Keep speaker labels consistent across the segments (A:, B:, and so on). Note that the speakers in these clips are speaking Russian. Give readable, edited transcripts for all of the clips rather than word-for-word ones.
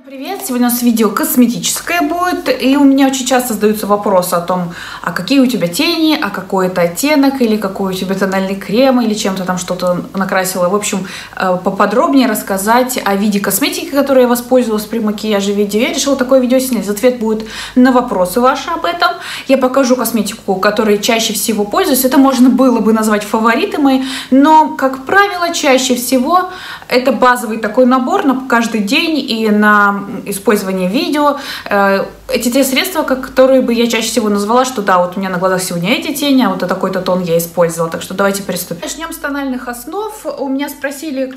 A: Привет! Сегодня у нас видео косметическое будет, и у меня очень часто задаются вопросы о том, а какие у тебя тени, а какой это оттенок, или какой у тебя тональный крем, или чем-то там что-то накрасила. В общем, поподробнее рассказать о виде косметики, которой я воспользовалась при макияже видео. Я решила такое видео снять. Ответ будет на вопросы ваши об этом. Я покажу косметику, которой чаще всего пользуюсь. Это можно было бы назвать фавориты мои, но, как правило, чаще всего это базовый такой набор на каждый день и на использование видео. Эти те средства, которые бы я чаще всего назвала, что да, вот у меня на глазах сегодня эти тени, а вот такой-то тон я использовала. Так что давайте приступим. Начнем с тональных основ. У меня спросили...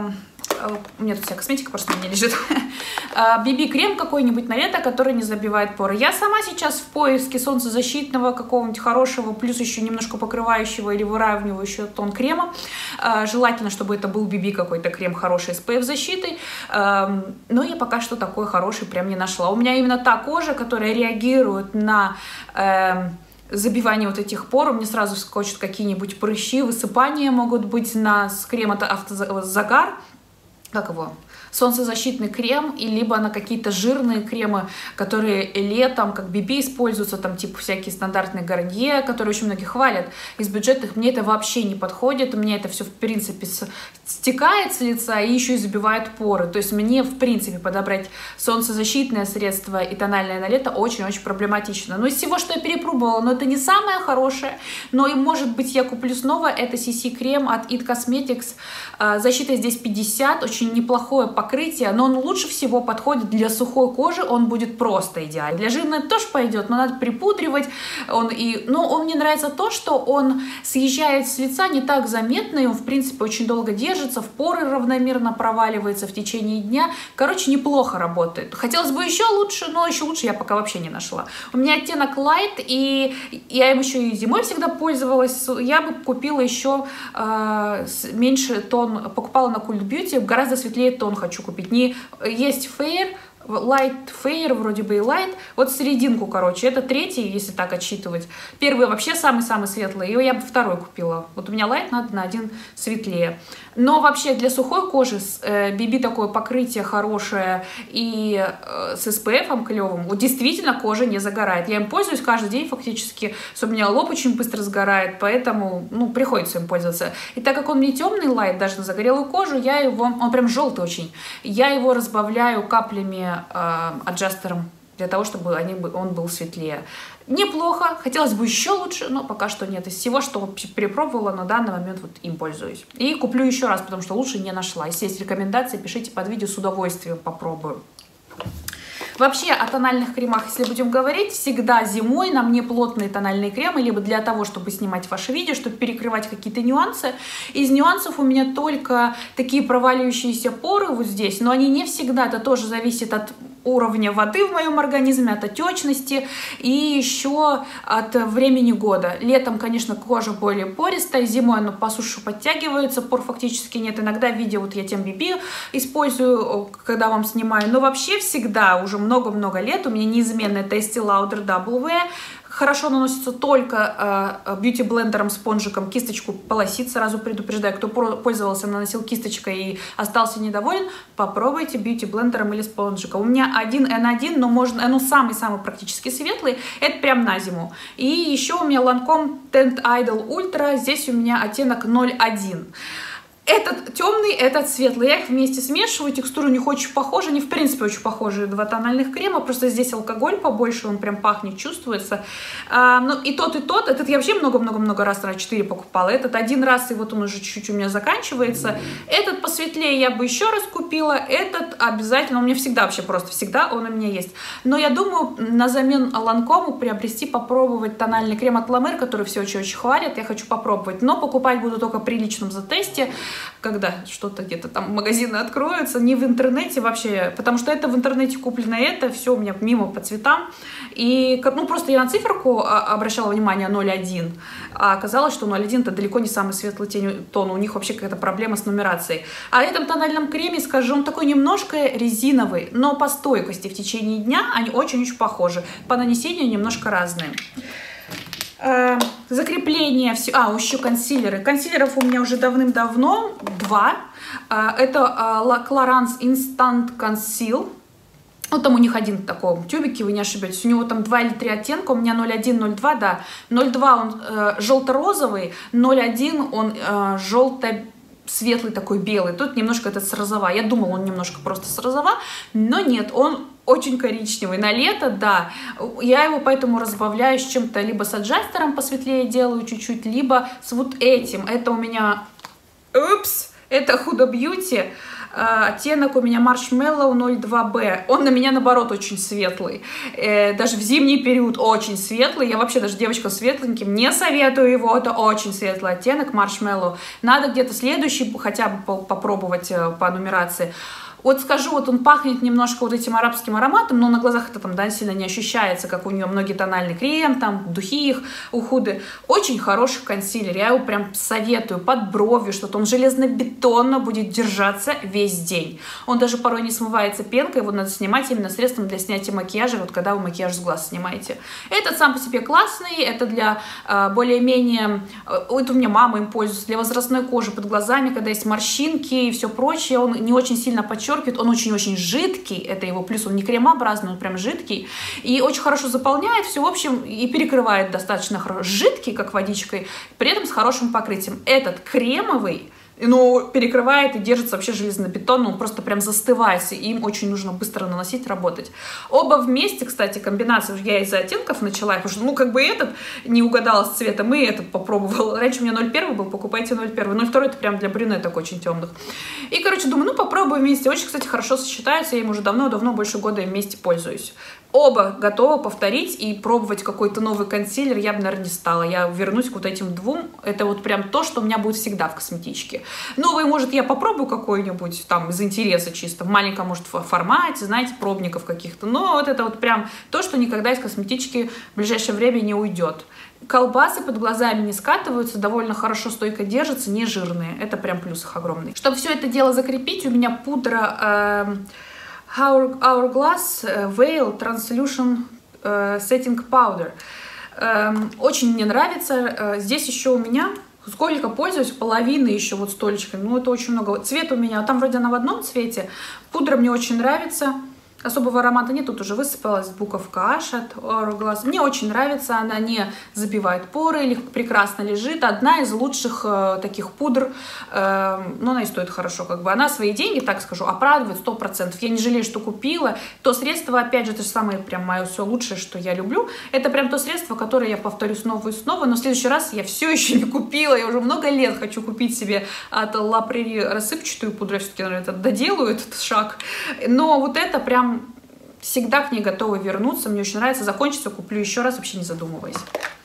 A: У меня тут вся косметика просто на мне лежит. BB-крем какой-нибудь на лето, который не забивает поры. Я сама сейчас в поиске солнцезащитного какого-нибудь хорошего, плюс еще немножко покрывающего или выравнивающего тон крема. Желательно, чтобы это был BB какой-то крем хороший с SPF-защитой. Но я пока что такой хороший прям не нашла. У меня именно та кожа, которая реагирует на... забивание вот этих пор, у меня сразу скочат какие-нибудь прыщи, высыпания могут быть с крема автозагар, как его, солнцезащитный крем, и либо на какие-то жирные кремы, которые летом как BB используются, там типа всякие стандартные Гарнье, которые очень многие хвалят. Из бюджетных мне это вообще не подходит, у меня это все в принципе стекает с лица и еще и забивает поры. То есть мне в принципе подобрать солнцезащитное средство и тональное на лето очень-очень проблематично. Но из всего, что я перепробовала, но это не самое хорошее, но и может быть я куплю снова, это CC крем от It Cosmetics. Защита здесь 50, очень неплохое покрытие, но он лучше всего подходит для сухой кожи, он будет просто идеальный. Для жирной тоже пойдет, но надо припудривать. Но мне нравится то, что он съезжает с лица не так заметно, и он в принципе очень долго держится, в поры равномерно проваливается в течение дня. Короче, неплохо работает. Хотелось бы еще лучше, но еще лучше я пока вообще не нашла. У меня оттенок Light, и я им еще и зимой всегда пользовалась. Я бы купила еще меньше тон, покупала на Cult Beauty, гораздо светлее тон хочу купить. Есть Fair, Light, Fair, вроде бы и Light. Вот серединку, короче, это третий, если так отсчитывать. Первый вообще самый-самый светлый, и я бы второй купила. Вот у меня Light надо на один светлее. Но вообще для сухой кожи BB такое покрытие хорошее и с SPF клевым, вот действительно кожа не загорает. Я им пользуюсь каждый день фактически, у меня лоб очень быстро сгорает, поэтому приходится им пользоваться. И так как он мне темный Light, даже на загорелую кожу, он прям желтый очень, я его разбавляю каплями аджастером, для того, чтобы он был светлее. Неплохо, хотелось бы еще лучше, но пока что нет. Из всего, что перепробовала, на данный момент вот им пользуюсь. И куплю еще раз, потому что лучше не нашла. Если есть рекомендации, пишите под видео, с удовольствием попробую. Вообще о тональных кремах, если будем говорить, всегда зимой на мне плотные тональные кремы, либо для того, чтобы снимать ваши видео, чтобы перекрывать какие-то нюансы. Из нюансов у меня только такие проваливающиеся поры вот здесь, но они не всегда, это тоже зависит от уровня воды в моем организме, от отечности и еще от времени года. Летом, конечно, кожа более пористая, зимой она по суше подтягивается, пор фактически нет. Иногда в видео вот я тем BB использую, когда вам снимаю, но вообще всегда уже много-много лет у меня неизменно это Estee Lauder W. Хорошо наносится только бьюти-блендером, спонжиком, кисточку полосит, сразу предупреждаю, кто пользовался, наносил кисточкой и остался недоволен, попробуйте бьюти-блендером или спонжиком. У меня один N1, но можно, самый-самый практически светлый, это прям на зиму. И еще у меня Lancome Tint Idol Ultra, здесь у меня оттенок 01. Этот темный, этот светлый. Я их вместе смешиваю, текстура у них очень похожа. Они в принципе очень похожие, два тональных крема, просто здесь алкоголь побольше, он прям пахнет, чувствуется. И тот, этот я вообще много-много-много раз, 4 покупала. Этот один раз, и вот он уже чуть-чуть у меня заканчивается. Этот посветлее я бы еще раз купила. Этот обязательно, у меня всегда вообще просто, всегда он у меня есть. Но я думаю, на замену Lancome приобрести, попробовать тональный крем от La Mer, который все очень-очень хвалят. Я хочу попробовать, но покупать буду только при личном затесте, когда что-то где-то там магазины откроются, не в интернете вообще, потому что это в интернете куплено, это все у меня мимо по цветам. И просто я на циферку обращала внимание 0,1, а оказалось, что 0,1 это далеко не самый светлый тон, у них вообще какая-то проблема с нумерацией. А этом тональном креме, скажу, он такой немножко резиновый, но по стойкости в течение дня они очень-очень похожи, по нанесению немножко разные. Закрепление, еще консилеры. Консилеров у меня уже давным-давно 2. Это Clarins Instant Conceal. Вот там у них один в таком тюбике, вы не ошибетесь. У него там 2 или 3 оттенка, у меня 0,1, 0,2, да. 0,2 он желто-розовый, 0,1 он желто-светлый такой белый. Тут немножко этот с розова. Я думала, он немножко просто с розова, но нет, он очень коричневый. На лето, да. Я его поэтому разбавляю с чем-то, либо с аджастером посветлее делаю чуть-чуть, либо с вот этим. Это у меня, это Huda Beauty. Оттенок у меня Marshmallow 02B. Он на меня, наоборот, очень светлый. Даже в зимний период очень светлый. Я вообще даже девочкам светленьким не советую его. Это очень светлый оттенок Marshmallow. Надо где-то следующий хотя бы попробовать по нумерации. Вот скажу, вот он пахнет немножко вот этим арабским ароматом, но на глазах это там, да, сильно не ощущается, как у нее многие тональный крем, там, духи их у Худы. Очень хороший консилер, я его прям советую, под бровью, что-то он железно-бетонно будет держаться весь день. Он даже порой не смывается пенкой, его надо снимать именно средством для снятия макияжа, вот когда вы макияж с глаз снимаете. Этот сам по себе классный, это для более-менее, вот у меня мама им пользуется, для возрастной кожи под глазами, когда есть морщинки и все прочее, он не очень сильно подчеркивает. Он очень-очень жидкий, это его плюс, он не кремообразный, он прям жидкий, и очень хорошо заполняет все, в общем, и перекрывает достаточно хорошо. Жидкий, как водичкой, при этом с хорошим покрытием. Этот кремовый, но перекрывает и держится вообще железобетонно, он просто прям застывает, и им очень нужно быстро наносить, работать. Оба вместе, кстати, комбинация, я из-за оттенков начала, потому что, ну, как бы этот не угадала с цветом, и этот попробовала. Раньше у меня 0,1 был, покупайте 0,1. 0,2 это прям для брюнеток очень темных. И, короче, думаю, ну, попробую вместе. Очень, кстати, хорошо сочетаются, я им уже давно-давно, больше года вместе пользуюсь. Оба готовы повторить и пробовать какой-то новый консилер я бы, наверное, не стала. Я вернусь к вот этим двум. Это вот прям то, что у меня будет всегда в косметичке. Новый, может, я попробую какой-нибудь там из интереса чисто, в маленьком, может, формате, знаете, пробников каких-то. Но вот это вот прям то, что никогда из косметички в ближайшее время не уйдет. Колбасы под глазами не скатываются, довольно хорошо, стойко держатся, не жирные. Это прям плюс их огромный. Чтобы все это дело закрепить, у меня пудра Hourglass Veil Translution Setting Powder. Очень мне нравится. Здесь еще у меня, сколько пользуюсь, половины еще вот столечками. Ну, это очень много. Цвет у меня, там вроде она в одном цвете. Пудра мне очень нравится. Особого аромата нет, тут уже высыпалась буковка Аш от Hourglass. Мне очень нравится, она не забивает поры, прекрасно лежит. Одна из лучших таких пудр, но она и стоит хорошо, как бы. Она свои деньги, так скажу, оправдывает 100%. Я не жалею, что купила. То средство, опять же, это же самое прям мое все лучшее, что я люблю. Это прям то средство, которое я повторю снова и снова, но в следующий раз я все еще не купила. Я уже много лет хочу купить себе от La Prairie рассыпчатую пудру. Я все-таки, наверное, это доделаю, этот шаг. Но вот это прям всегда к ней готовы вернуться. Мне очень нравится. Закончится, куплю еще раз, вообще не задумываясь.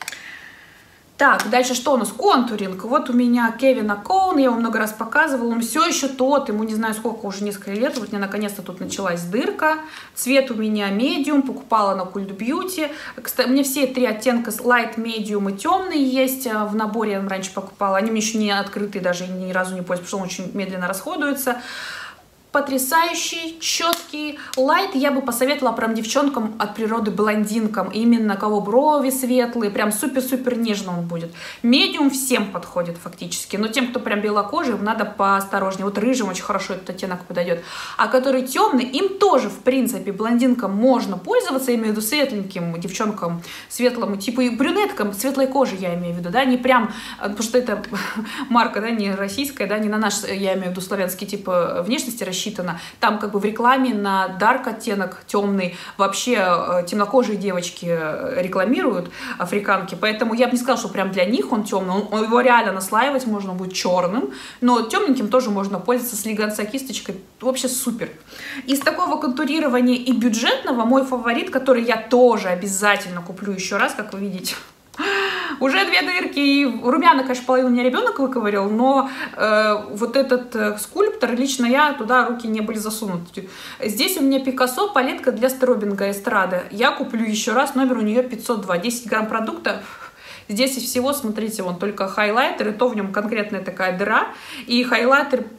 A: Так, дальше что у нас? Контуринг. Вот у меня Кевина Коун, я его много раз показывала. Он все еще тот, ему не знаю сколько, уже несколько лет. Вот мне наконец-то тут началась дырка. Цвет у меня медиум, покупала на Cult Beauty. Кстати, у меня все три оттенка light, medium и темный есть. В наборе я раньше покупала. Они мне еще не открытые, даже ни разу не пользуюсь, потому что он очень медленно расходуется. Потрясающий, четкий. Лайт я бы посоветовала прям девчонкам от природы, блондинкам. Именно кого брови светлые, прям супер-супер нежно он будет. Медиум всем подходит фактически, но тем, кто прям белокожий, им надо поосторожнее. Вот рыжим очень хорошо этот оттенок подойдет. А который темный, им тоже, в принципе, блондинкам можно пользоваться, я имею в виду светленьким девчонкам, светлому типу, и брюнеткам, светлой кожи я имею в виду, да, не прям, потому что это марка, да, не российская, да, не на наш, я имею в виду славянский тип внешности рассчитана. Там как бы в рекламе на дарк оттенок темный вообще темнокожие девочки рекламируют, африканки, поэтому я бы не сказала, что прям для них он темный, его реально наслаивать можно будет черным, но темненьким тоже можно пользоваться с легонца кисточкой, вообще супер. Из такого контурирования и бюджетного мой фаворит, который я тоже обязательно куплю еще раз, как вы видите, уже две дырки, и румяна, конечно, половину у меня ребенок выковырял, но вот этот скульптор, лично я, туда руки не были засунуты. Здесь у меня Пикассо, палетка для стробинга эстрады. Я куплю еще раз, номер у нее 502, 10 грамм продукта. Здесь из всего, смотрите, вон только хайлайтер, и то в нем конкретная такая дыра, и хайлайтер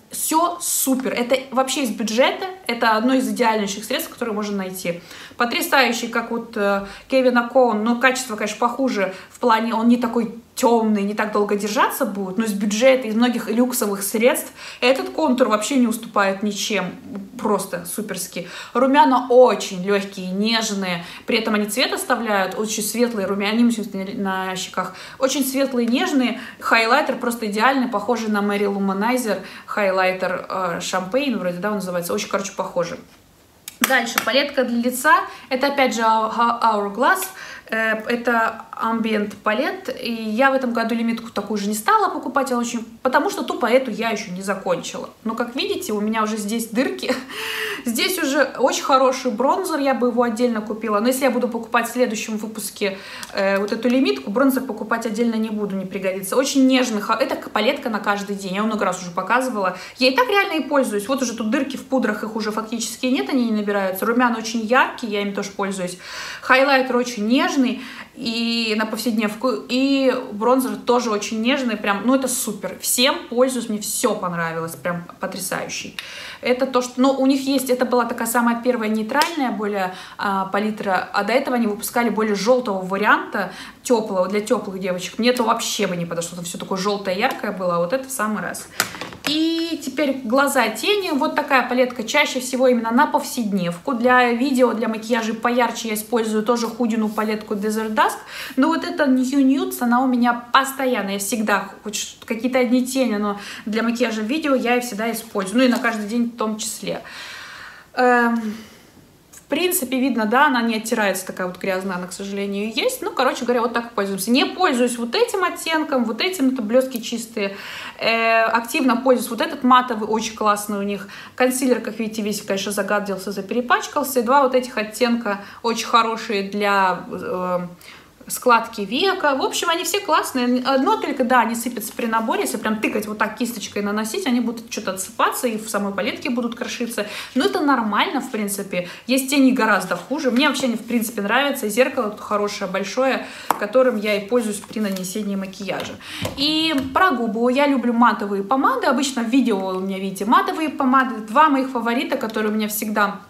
A: Все супер. Это вообще из бюджета. Это одно из идеальнейших средств, которые можно найти. Потрясающий, как вот Кевина Коун. Но качество, конечно, похуже. В плане, он не такой темный, не так долго держаться будет. Но из бюджета, из многих люксовых средств этот контур вообще не уступает ничем. Просто суперски. Румяна очень легкие, нежные. При этом они цвет оставляют. Очень светлые румяна на щеках. Очень светлые, нежные. Хайлайтер просто идеальный. Похожий на Мэри Луманайзер. Хайлайтер Шампейн, вроде, да, он называется. Очень, короче, похожий. Дальше, палетка для лица. Это, опять же, Hourglass. Это Ambient палет. И я в этом году лимитку такую же не стала покупать, потому что тупо эту я еще не закончила. Но, как видите, у меня уже здесь дырки. Здесь уже очень хороший бронзер, я бы его отдельно купила. Но если я буду покупать в следующем выпуске вот эту лимитку, бронзер покупать отдельно не буду, не пригодится. Очень нежный. Это палетка на каждый день. Я много раз уже показывала. Я и так реально и пользуюсь. Вот уже тут дырки в пудрах, их уже фактически нет, они не набираются. Румяна очень яркие, я им тоже пользуюсь. Хайлайтер очень нежный и на повседневку. И бронзер тоже очень нежный. Прям, ну это супер. Всем пользуюсь, мне все понравилось. Прям потрясающий. Это то, что... Но у них есть... Это была такая самая первая нейтральная более палитра. А до этого они выпускали более желтого варианта, теплого, для теплых девочек. Мне это вообще бы не подошло. Это все такое желтое, яркое было. А вот это в самый раз. И теперь глаза, тени. Вот такая палетка чаще всего именно на повседневку. Для видео, для макияжа поярче я использую тоже худину палетку Desert Dusk. Но вот эта New Nudes, она у меня постоянно. Я всегда, хоть какие-то одни тени, но для макияжа видео я ее всегда использую. Ну и на каждый день в том числе. В принципе, видно, да, она не оттирается, такая вот грязная, она, к сожалению, есть. Ну, короче говоря, вот так пользуемся. Не пользуюсь вот этим оттенком, вот этим, это блестки чистые. Активно пользуюсь вот этот матовый, очень классный у них. Консилер, как видите, весь, конечно, загадился, заперепачкался. И два вот этих оттенка очень хорошие для... складки века. В общем, они все классные. Одно только, да, они сыпятся при наборе. Если прям тыкать вот так кисточкой наносить, они будут что-то отсыпаться и в самой палетке будут крошиться. Но это нормально, в принципе. Есть тени гораздо хуже. Мне вообще, в принципе, нравится. И зеркало тут хорошее, большое, которым я и пользуюсь при нанесении макияжа. И про губы. Я люблю матовые помады. Обычно в видео у меня, видите, матовые помады. Два моих фаворита, которые у меня всегда...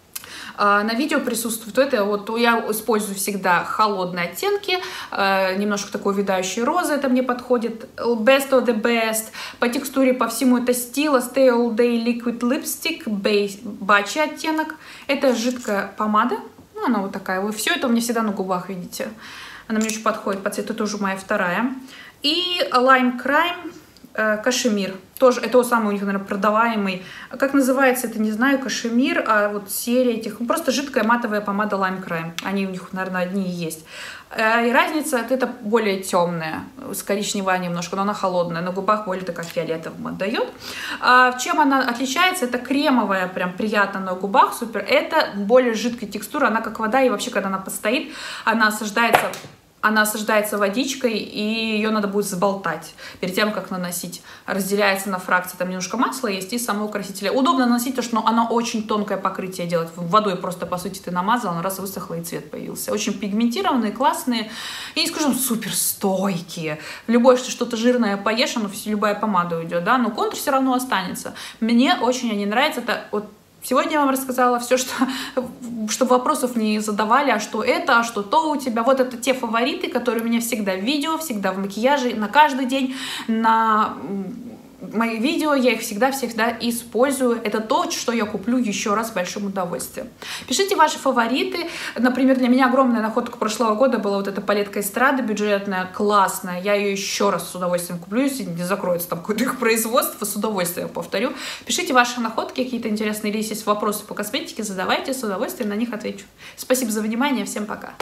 A: на видео присутствует. Это вот я использую всегда холодные оттенки, немножко такой увядающий розы, это мне подходит. Best of the best. По текстуре, по всему это Stila Stay All Day Liquid Lipstick, бачи оттенок. Это жидкая помада, ну, она вот такая. Вы все это у меня всегда на губах видите. Она мне очень подходит по цвету, тоже моя вторая. И Lime Crime Кашемир. Тоже, это вот самый у них, наверное, продаваемый. Как называется, это не знаю, кашемир, а вот серия этих. Просто жидкая матовая помада Lime Crime. Они у них, наверное, одни и есть. И разница, это более темная, с коричневая немножко, но она холодная. На губах более такая фиолетовым отдает. Чем она отличается? Это кремовая, прям приятно на губах, супер. Это более жидкая текстура, она как вода, и вообще, когда она постоит, она осаждается водичкой, и ее надо будет заболтать перед тем, как наносить. Разделяется на фракции, там немножко масла есть и самого красителя. Удобно наносить, потому что оно очень тонкое покрытие делает. Водой просто, по сути, ты намазал, раз высохло, и цвет появился. Очень пигментированные, классные. И, скажем, супер стойкие. Любое что-то жирное поешь, оно любая помада уйдет, да, но контур все равно останется. Мне очень они нравятся. Это вот сегодня я вам рассказала все, чтобы вопросов не задавали, а что это, а что то у тебя. Вот это те фавориты, которые у меня всегда в видео, всегда в макияже, на каждый день, на мои видео, я их всегда использую. Это то, что я куплю еще раз с большим удовольствием. Пишите ваши фавориты. Например, для меня огромная находка прошлого года была вот эта палетка Эстрада бюджетная, классная. Я ее еще раз с удовольствием куплю, если не закроется там какое-то их производство, с удовольствием повторю. Пишите ваши находки, какие-то интересные, или есть вопросы по косметике, задавайте, с удовольствием на них отвечу. Спасибо за внимание, всем пока.